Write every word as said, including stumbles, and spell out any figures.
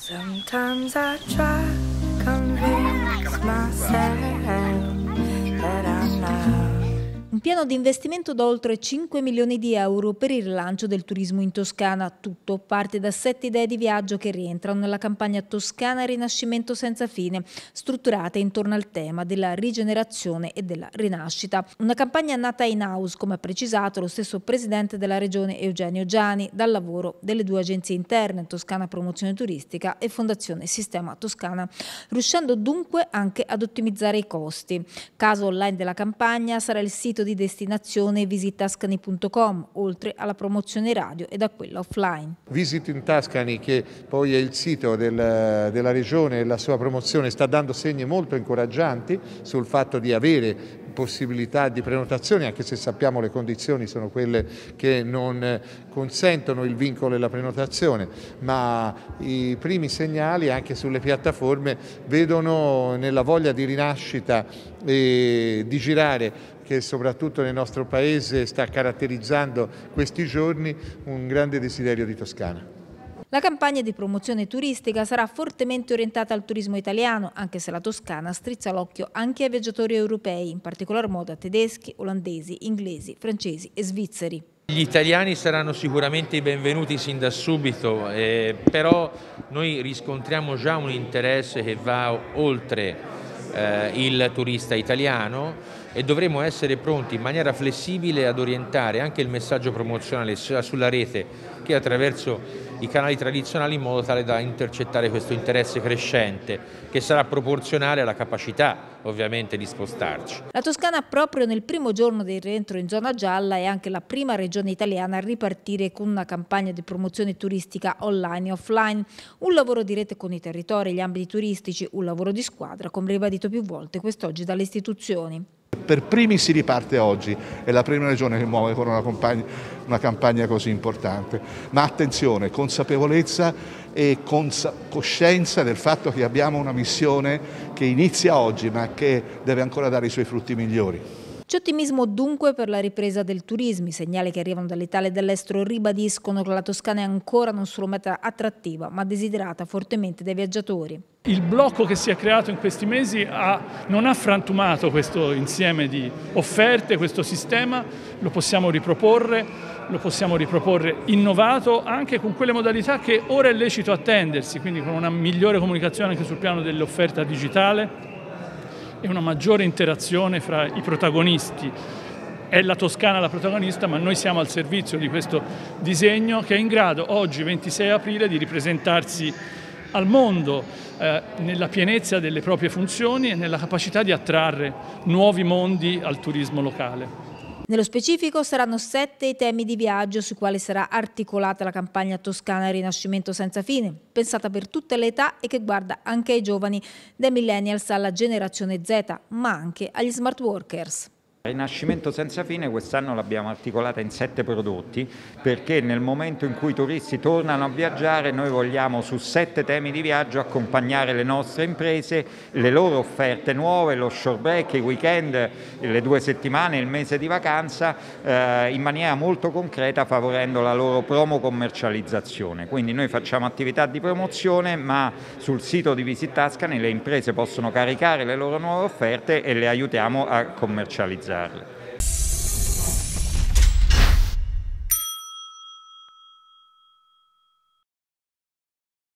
Sometimes I try to convince myself that I'm not. Un piano di investimento da oltre cinque milioni di euro per il rilancio del turismo in Toscana. Tutto parte da sette idee di viaggio che rientrano nella campagna Toscana Rinascimento senza fine, strutturata intorno al tema della rigenerazione e della rinascita. Una campagna nata in house, come ha precisato lo stesso presidente della regione Eugenio Giani, dal lavoro delle due agenzie interne, Toscana Promozione Turistica e Fondazione Sistema Toscana, riuscendo dunque anche ad ottimizzare i costi. Caso online della campagna sarà il sito di destinazione visit tascani punto com, oltre alla promozione radio e da quella offline. Visit in Tascani, che poi è il sito del, della regione, e la sua promozione sta dando segni molto incoraggianti sul fatto di avere possibilità di prenotazione, anche se sappiamo le condizioni sono quelle che non consentono il vincolo e la prenotazione, ma i primi segnali anche sulle piattaforme vedono nella voglia di rinascita e di girare, che soprattutto nel nostro paese sta caratterizzando questi giorni, un grande desiderio di Toscana. La campagna di promozione turistica sarà fortemente orientata al turismo italiano, anche se la Toscana strizza l'occhio anche ai viaggiatori europei, in particolar modo a tedeschi, olandesi, inglesi, francesi e svizzeri. Gli italiani saranno sicuramente i benvenuti sin da subito, eh, però noi riscontriamo già un interesse che va oltre eh, il turista italiano e dovremo essere pronti in maniera flessibile ad orientare anche il messaggio promozionale sia sulla rete che attraverso i canali tradizionali, in modo tale da intercettare questo interesse crescente, che sarà proporzionale alla capacità ovviamente di spostarci. La Toscana, proprio nel primo giorno del rientro in zona gialla, è anche la prima regione italiana a ripartire con una campagna di promozione turistica online e offline, un lavoro di rete con i territori e gli ambiti turistici, un lavoro di squadra, come ribadito più volte quest'oggi dalle istituzioni. Per primi si riparte oggi, è la prima regione che muove con una campagna, una campagna così importante, ma attenzione, consapevolezza e coscienza del fatto che abbiamo una missione che inizia oggi ma che deve ancora dare i suoi frutti migliori. C'è ottimismo dunque per la ripresa del turismo. I segnali che arrivano dall'Italia e dall'estero ribadiscono che la Toscana è ancora non solo meta attrattiva, ma desiderata fortemente dai viaggiatori. Il blocco che si è creato in questi mesi ha, non ha frantumato questo insieme di offerte, questo sistema, lo possiamo riproporre, lo possiamo riproporre innovato anche con quelle modalità che ora è lecito attendersi, quindi con una migliore comunicazione anche sul piano dell'offerta digitale e una maggiore interazione fra i protagonisti. È la Toscana la protagonista, ma noi siamo al servizio di questo disegno che è in grado oggi, ventisei aprile, di ripresentarsi al mondo eh, nella pienezza delle proprie funzioni e nella capacità di attrarre nuovi mondi al turismo locale. Nello specifico saranno sette i temi di viaggio sui quali sarà articolata la campagna Toscana Rinascimento senza fine, pensata per tutte le età e che guarda anche ai giovani, dai millennials alla generazione Z, ma anche agli smart workers. Rinascimento senza fine quest'anno l'abbiamo articolata in sette prodotti, perché nel momento in cui i turisti tornano a viaggiare noi vogliamo su sette temi di viaggio accompagnare le nostre imprese, le loro offerte nuove, lo short break, i weekend, le due settimane, il mese di vacanza, eh, in maniera molto concreta, favorendo la loro promo commercializzazione. Quindi noi facciamo attività di promozione, ma sul sito di Visit Tascani le imprese possono caricare le loro nuove offerte e le aiutiamo a commercializzare.